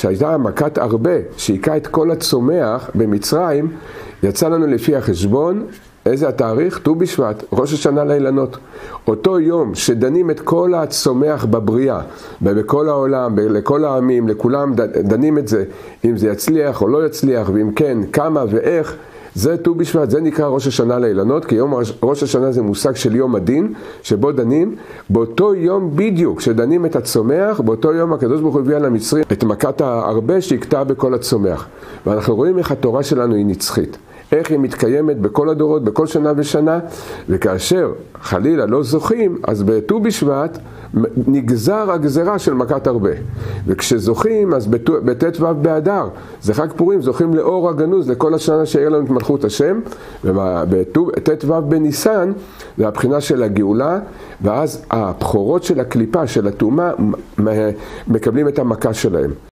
שהייתה מכת הרבה, שהיכה את כל הצומח במצרים, יצא לנו לפי החשבון, איזה התאריך? ט"ו בשבט, ראש השנה לאילנות. אותו יום שדנים את כל הצומח בבריאה, ובכל העולם, לכל העמים, לכולם דנים את זה, אם זה יצליח או לא יצליח, ואם כן, כמה ואיך, זה ט"ו בשבט, זה נקרא ראש השנה לאילנות, כי יום ראש השנה זה מושג של יום הדין, שבו דנים, באותו יום בדיוק, שדנים את הצומח, באותו יום הקדוש ברוך הוא הביא על המצרים את מכת הרבה שהכתה בכל הצומח. ואנחנו רואים איך התורה שלנו היא נצחית. איך היא מתקיימת בכל הדורות, בכל שנה ושנה, וכאשר חלילה לא זוכים, אז בט"ו בשבט נגזר הגזרה של מכת הרבה. וכשזוכים, אז בט"ו באדר, זה חג פורים, זוכים לאור הגנוז, לכל השנה שיהיה לנו את מלכות השם, ובט"ו בניסן, זה הבחינה של הגאולה, ואז הבכורות של הקליפה, של הטומאה, מקבלים את המכה שלהם.